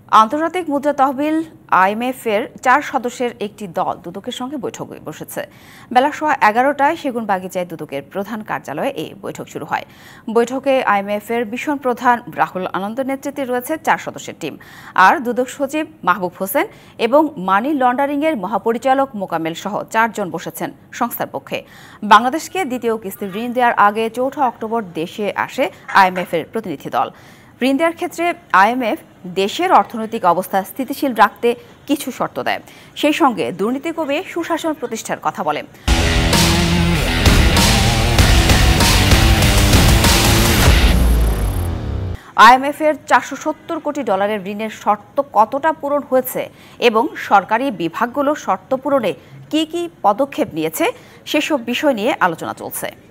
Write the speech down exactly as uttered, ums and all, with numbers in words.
আন্তর্জাতিক মুদ্রা তহবিল আইএমএফ এর চার সদস্যের একটি দল দুদকের সঙ্গে বৈঠকে বসেছে। বেলা সোয়া এগারোটায় সেগুনবাগিচায় দুদকের প্রধান কার্যালয়ে এই বৈঠক শুরু হয়। বৈঠকে আইএমএফ এর মিশন প্রধান রাহুল আনন্দের নেতৃত্বে রয়েছে চার সদস্যের টিম, আর দুদক সচিব মাহবুব হোসেন এবং মানি লন্ডারিং এর মহাপরিচালক মোকামেল সহ চারজন বসেছেন সংস্থার পক্ষে। বাংলাদেশকে দ্বিতীয় কিস্তির ঋণ দেওয়ার আগে চৌঠা অক্টোবর দেশে আসে আইএমএফ এর প্রতিনিধি দল। ঋণ দেওয়ার ক্ষেত্রে আইএমএফ দেশের অর্থনৈতিক অবস্থা স্থিতিশীল রাখতে কিছু শর্ত দেয়, সেই সঙ্গে দুর্নীতি কমিয়ে সুশাসন প্রতিষ্ঠার কথা বলে। আইএমএফ এর চারশো সত্তর কোটি ডলারের ঋণের শর্ত কতটা পূরণ হয়েছে এবং সরকারি বিভাগগুলো শর্ত পূরণে কি কি পদক্ষেপ নিয়েছে সেসব বিষয় নিয়ে আলোচনা চলছে।